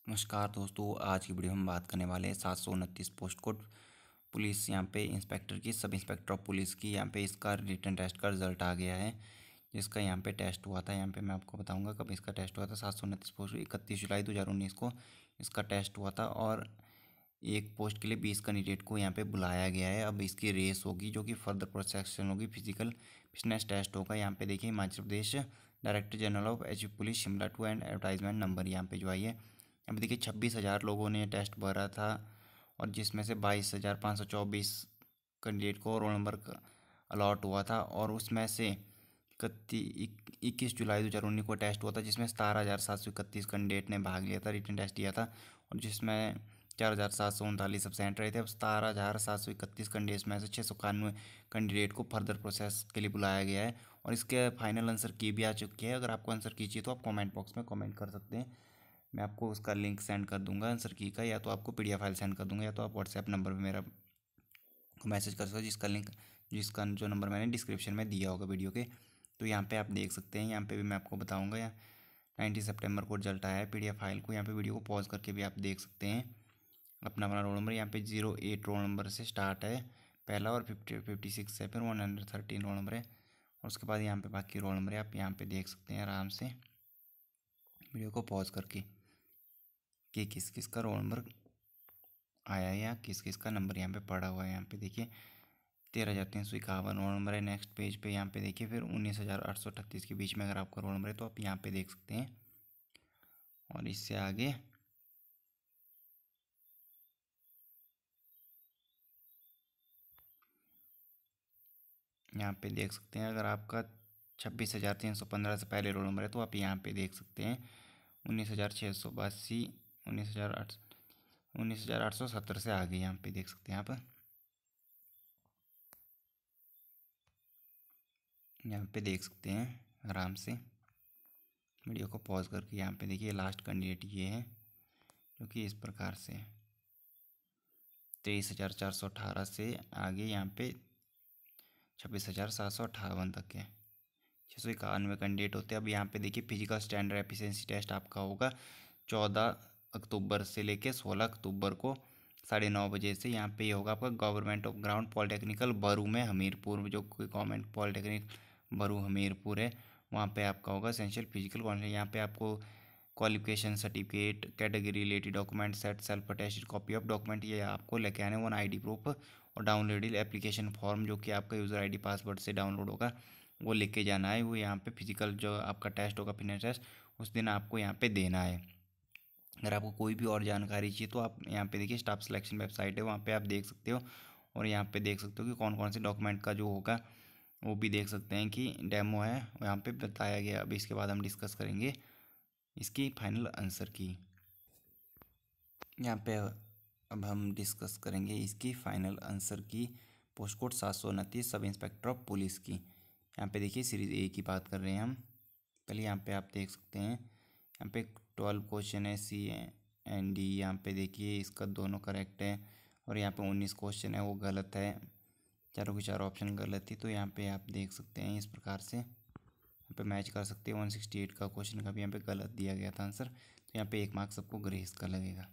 नमस्कार दोस्तों, आज की वीडियो में हम बात करने वाले हैं 729 पोस्ट कोड पुलिस यहाँ पे इंस्पेक्टर की, सब इंस्पेक्टर ऑफ पुलिस की। यहाँ पे इसका रिटन टेस्ट का रिजल्ट आ गया है, जिसका यहाँ पे टेस्ट हुआ था। यहाँ पे मैं आपको बताऊंगा कब इसका टेस्ट हुआ था। 729 पोस्ट 31 जुलाई 2019 को इसका टेस्ट हुआ था और एक पोस्ट के लिए 20 कैंडिडेट को यहाँ पे बुलाया गया है। अब इसकी रेस होगी, जो कि फर्दर प्रोसेक्शन होगी, फिजिकल फिटनेस टेस्ट होगा। यहाँ पे देखिए, Himachal Pradesh director general of H police Shimla two and advertisement number यहाँ पे जो आई है। अब देखिए 26,000 लोगों ने टेस्ट भरा था और जिसमें से 22,524 कैंडिडेट को रोल नंबर अलॉट हुआ था। और उसमें से 21 जुलाई 2019 को टेस्ट हुआ था, जिसमें 17,731 कैंडिडेट ने भाग लिया था, रिटन टेस्ट दिया था। और जिसमें 4,739 एब्सेंट रहे थे। अब 17,731 कैंडिडेट में से 691 कैंडिडेट को फर्दर प्रोसेस के लिए बुलाया गया है। और इसके फाइनल आंसर की भी आ चुकी है। अगर आपको आंसर की चाहिए तो आप कमेंट बॉक्स में कमेंट कर सकते हैं। मैं आपको उसका लिंक सेंड कर दूंगा आंसर की का, या तो आपको पीडीएफ फाइल सेंड कर दूंगा, या तो आप व्हाट्सएप नंबर पे मेरा मैसेज कर सकते हो, जिसका जो नंबर मैंने डिस्क्रिप्शन में दिया होगा वीडियो के। तो यहाँ पे आप देख सकते हैं, यहाँ पे भी मैं आपको बताऊँगा। यहाँ 19 सितंबर को रिजल्ट आया है। पीडीएफ फाइल को यहाँ पे वीडियो को पॉज करके भी आप देख सकते हैं। अपना रोल नंबर यहाँ पे 08 रोल नंबर से स्टार्ट है पहला, और 56 है, फिर 113 रोल नंबर है, और उसके बाद यहाँ पे बाकी रोल नंबर है। आप यहाँ पे देख सकते हैं आराम से वीडियो को पॉज करके कि किस किस का रोल नंबर आया है या किस किस का नंबर यहाँ पे पड़ा हुआ है। यहाँ पे देखिए 13,351 रोल नंबर है। नेक्स्ट पेज पे यहाँ पे देखिए फिर 19,838 के बीच में अगर आपका रोल नंबर है तो आप यहाँ पे देख सकते हैं। और इससे आगे यहाँ पे देख सकते हैं, अगर आपका 26,315 से पहले रोल नंबर है तो आप यहाँ पे देख सकते हैं 19,682, 19,870 से आगे यहाँ पे देख सकते हैं आप। यहाँ पे देख सकते हैं आराम से वीडियो को पॉज करके। यहाँ पे देखिए लास्ट कैंडिडेट ये है, जो कि इस प्रकार से 23,418 से आगे यहाँ पे 26,758 तक है। 691 कैंडिडेट होते हैं। अब यहाँ पे देखिए फिजिकल स्टैंडर्ड एफिशिएंसी टेस्ट आपका होगा 14 अक्टूबर से लेके 16 अक्टूबर को 9:30 बजे से। यहाँ पे ये होगा आपका गवर्नमेंट ऑफ ग्राउंड पॉलिटेक्निकल बरू में हमीरपुर, जो गवर्नमेंट पॉलिटेक्निक बरू हमीरपुर है, वहाँ पे आपका होगा एसेंशियल फिजिकल क्वालिटी। यहाँ पे आपको qualification certificate, category related document, set self attested copy of document ये आपको लेके आने, 1 ID प्रूफ और डाउनलोडेड एप्लीकेशन फॉर्म, जो कि आपका यूज़र ID पासवर्ड से डाउनलोड होगा, वो लेके जाना है। वो यहाँ पे फिजिकल जो आपका टेस्ट होगा, फिटनेस टेस्ट, उस दिन आपको यहाँ पे देना है। अगर आपको कोई भी और जानकारी चाहिए तो आप यहाँ पे देखिए स्टाफ सिलेक्शन वेबसाइट है, वहाँ पे आप देख सकते हो। और यहाँ पे देख सकते हो कि कौन कौन से डॉक्यूमेंट का जो होगा वो भी देख सकते हैं कि डेमो है, यहाँ पे बताया गया। अब इसके बाद हम डिस्कस करेंगे इसकी फाइनल आंसर की। यहाँ पे अब हम डिस्कस करेंगे इसकी final answer key. Post code 729 sub inspector of police की। यहाँ पे देखिए सीरीज़ ए की बात कर रहे हैं हम। पहले यहाँ पे आप देख सकते हैं, यहाँ पे 12 क्वेश्चन है, सी एंड डी। यहाँ पे देखिए इसका दोनों करेक्ट है। और यहाँ पे 19 क्वेश्चन है, वो गलत है, चारों के चारों ऑप्शन गलत थी। तो यहाँ पे आप देख सकते हैं इस प्रकार से यहाँ पे मैच कर सकते हैं। 168 का क्वेश्चन का भी यहाँ पे गलत दिया गया था आंसर, तो यहाँ पे 1 मार्क्स सबको ग्रेस का लगेगा।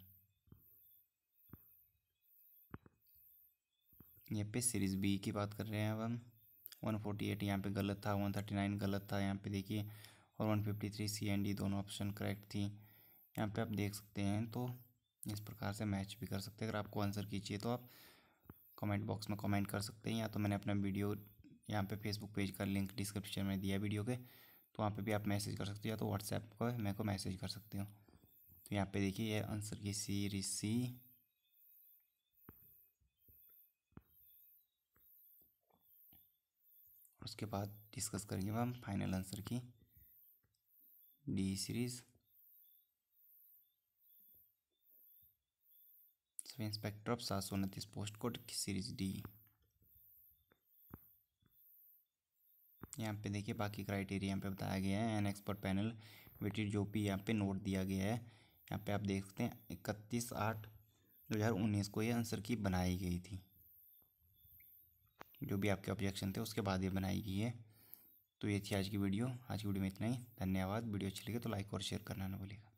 यहाँ पे सीरीज़ बी की बात कर रहे हैं अब हम। 148 यहाँ पे गलत था, 139 गलत था यहाँ पे देखिए, और 153 सी एंड डी दोनों ऑप्शन करेक्ट थी। यहाँ पे आप देख सकते हैं, तो इस प्रकार से मैच भी कर सकते हैं। अगर आपको आंसर कीजिए तो आप कमेंट बॉक्स में कमेंट कर सकते हैं, या तो मैंने अपना वीडियो यहाँ पे फेसबुक पेज का लिंक डिस्क्रिप्शन में दिया वीडियो के, तो वहाँ पे भी आप मैसेज कर सकते हो, या तो व्हाट्सएप पर मेरे को मैसेज कर सकते हो। तो यहाँ पे देखिए ये आंसर की सीरीज सी। उसके बाद डिस्कस करेंगे हम final answer key D series, sub inspector of 729 post code की सीरीज डी। यहाँ पे देखिए बाकी क्राइटेरिया यहाँ पे बताया गया है। एन एक्सपर्ट पैनल वेटेड, जो भी यहाँ पे नोट दिया गया है। यहाँ पे आप देख सकते हैं 31/8/2019 को ये आंसर की बनाई गई थी। जो भी आपके ऑब्जेक्शन थे उसके बाद ये बनाई गई है। तो ये थी आज की वीडियो। आज की वीडियो में इतना ही। धन्यवाद। वीडियो अच्छी लगे तो लाइक और शेयर करना ना भूलिएगा।